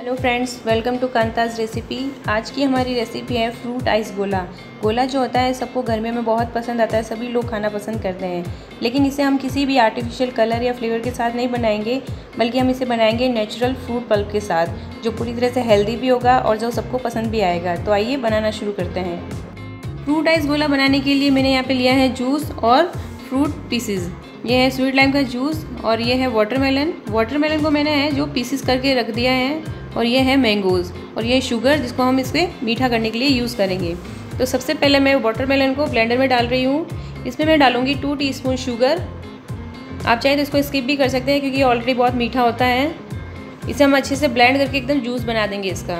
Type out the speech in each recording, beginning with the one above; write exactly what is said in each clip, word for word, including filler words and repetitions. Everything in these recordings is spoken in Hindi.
Hello friends, welcome to Kanta's recipe. आज की हमारी रेसिपी है फ्रूट आइस गोला। गोला जो होता है सबको गर्मियों में बहुत पसंद आता है, सभी लोग खाना पसंद करते हैं। लेकिन इसे हम किसी भी आर्टिफिशियल कलर या फ्लेवर के साथ नहीं बनाएंगे, बल्कि हम इसे बनाएंगे नेचुरल फ्रूट पल्प के साथ, जो पूरी तरह से हेल्दी भी होगा और जो सबको पसंद भी आएगा। तो आइए बनाना शुरू करते हैं। फ्रूट आइस गोला बनाने के लिए मैंने यहाँ पर लिया है जूस और फ्रूट पीसीज। ये है स्वीट लाइम का जूस और ये है वाटरमेलन। वाटरमेलन को मैंने है जो पीसेस करके रख दिया है, और ये है मैंगोज़, और ये शुगर जिसको हम इसे मीठा करने के लिए यूज़ करेंगे। तो सबसे पहले मैं वाटरमेलन को ब्लेंडर में डाल रही हूँ। इसमें मैं डालूँगी टू टीस्पून शुगर। आप चाहे तो इसको स्किप भी कर सकते हैं क्योंकि ये ऑलरेडी बहुत मीठा होता है। इसे हम अच्छे से ब्लेंड करके एकदम जूस बना देंगे इसका।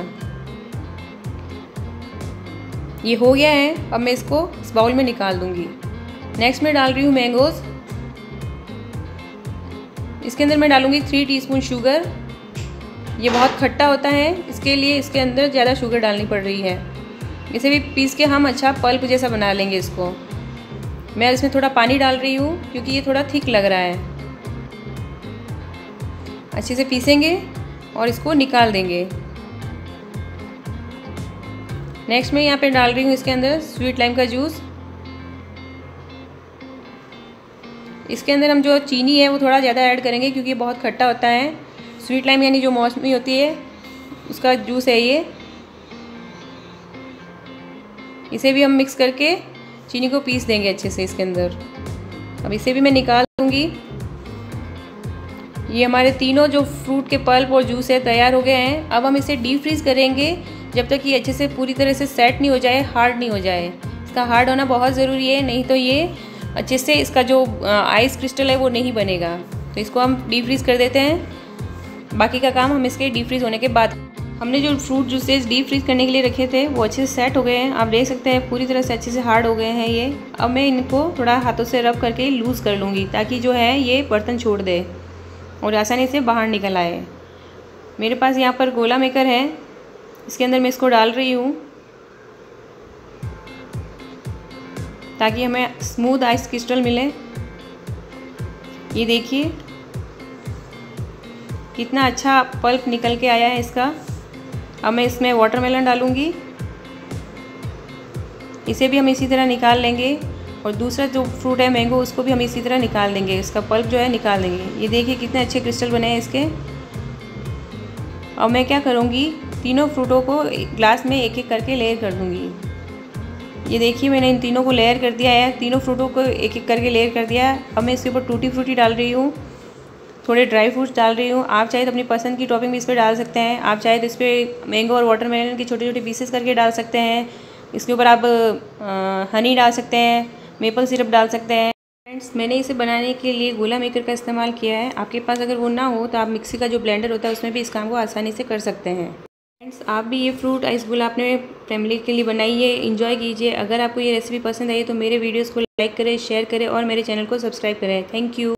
ये हो गया है, अब मैं इसको इस बाउल में निकाल दूँगी। नेक्स्ट मैं डाल रही हूँ मैंगोज़। इसके अंदर मैं डालूँगी थ्री टीस्पून शुगर। ये बहुत खट्टा होता है, इसके लिए इसके अंदर ज़्यादा शुगर डालनी पड़ रही है। इसे भी पीस के हम अच्छा पल्प जैसा बना लेंगे इसको। मैं इसमें थोड़ा पानी डाल रही हूँ क्योंकि ये थोड़ा थिक लग रहा है। अच्छे से पीसेंगे और इसको निकाल देंगे। नेक्स्ट मैं यहाँ पे डाल रही हूँ इसके अंदर स्वीट लाइम का जूस। इसके अंदर हम जो चीनी है वो थोड़ा ज़्यादा ऐड करेंगे क्योंकि ये बहुत खट्टा होता है। स्वीट लाइम यानी जो मौसमी होती है उसका जूस है ये। इसे भी हम मिक्स करके चीनी को पीस देंगे अच्छे से इसके अंदर। अब इसे भी मैं निकाल दूँगी। ये हमारे तीनों जो फ्रूट के पल्प और जूस है तैयार हो गए हैं। अब हम इसे डीप फ्रीज़ करेंगे जब तक ये अच्छे से पूरी तरह से सेट नहीं हो जाए, हार्ड नहीं हो जाए। इसका हार्ड होना बहुत ज़रूरी है, नहीं तो ये अच्छे से इसका जो आइस क्रिस्टल है वो नहीं बनेगा। तो इसको हम डीप फ्रीज़ कर देते हैं। बाकी का काम हम इसके डीप फ्रीज़ होने के बाद। हमने जो फ्रूट जूसेस डीप फ्रीज़ करने के लिए रखे थे वो अच्छे से सेट हो गए हैं। आप देख सकते हैं पूरी तरह से अच्छे से हार्ड हो गए हैं ये। अब मैं इनको थोड़ा हाथों से रब करके लूज़ कर लूँगी ताकि जो है ये बर्तन छोड़ दे और आसानी से बाहर निकल आए। मेरे पास यहाँ पर गोला मेकर है, इसके अंदर मैं इसको डाल रही हूँ ताकि हमें स्मूथ आइस क्रिस्टल मिले। ये देखिए कितना अच्छा पल्प निकल के आया है इसका। अब मैं इसमें वाटरमेलन डालूँगी। इसे भी हम इसी तरह निकाल लेंगे, और दूसरा जो फ्रूट है मैंगो उसको भी हम इसी तरह निकाल देंगे। इसका पल्प जो है निकाल देंगे। ये देखिए कितने अच्छे क्रिस्टल बने हैं इसके। अब मैं क्या करूँगी, तीनों फ्रूटों को ग्लास में एक एक करके लेयर कर दूँगी। ये देखिए मैंने इन तीनों को लेयर कर दिया है, तीनों फ्रूटों को एक एक करके लेयर कर दिया है। अब मैं इसके ऊपर टूटी फ्रूटी डाल रही हूँ, थोड़े ड्राई फ्रूट्स डाल रही हूँ। आप चाहे तो अपनी पसंद की टॉपिंग भी इस पर डाल सकते हैं। आप चाहे तो इस पर मैंगो और वाटरमेलन के छोटे छोटे पीसेस करके डाल सकते हैं। इसके ऊपर आप आ, हनी डाल सकते हैं, मेपल सिरप डाल सकते हैं। फ्रेंड्स, मैंने इसे बनाने के लिए गोला मेकर का इस्तेमाल किया है। आपके पास अगर वो ना हो तो आप मिक्सी का जो ब्लेंडर होता है उसमें भी इस काम को आसानी से कर सकते हैं। फ्रेंड्स, आप भी ये फ्रूट आइस गोला अपने फैमिली के लिए बनाइए, इंजॉय कीजिए। अगर आपको ये रेसिपी पसंद आई तो मेरे वीडियोज़ को लाइक करें, शेयर करें और मेरे चैनल को सब्सक्राइब करें। Thank you.